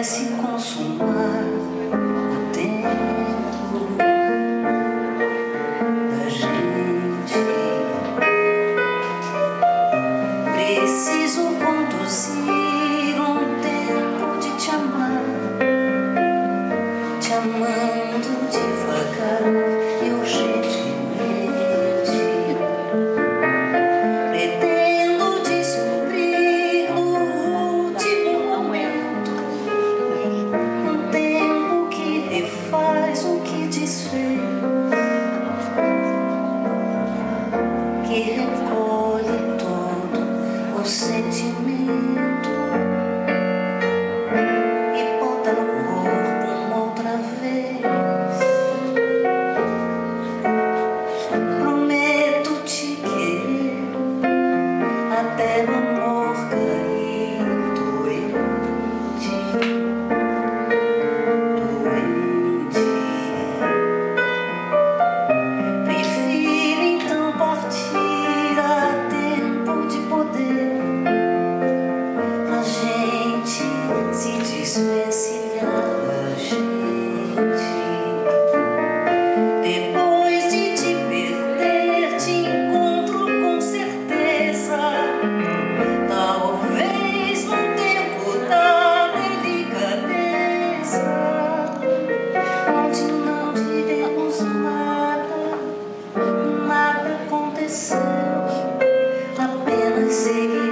pudesse consumar o tempo da gente. Preciso conduzir um tempo de te amar, te amando devagar e urgentemente. Pretendo descobrir no último momento um tempo que refaz o que desfez, que recolhe todo o sentimento e bota no corpo uma outra vez. Prometo te querer até o amor cair doente, doente. Prefiro então partir a tempo de poder a gente se desvencilhar da gente. Depois de te perder, te encontro com certeza, talvez no tempo da delicadeza, onde não diremos nada, nada aconteceu, apenas seguimos.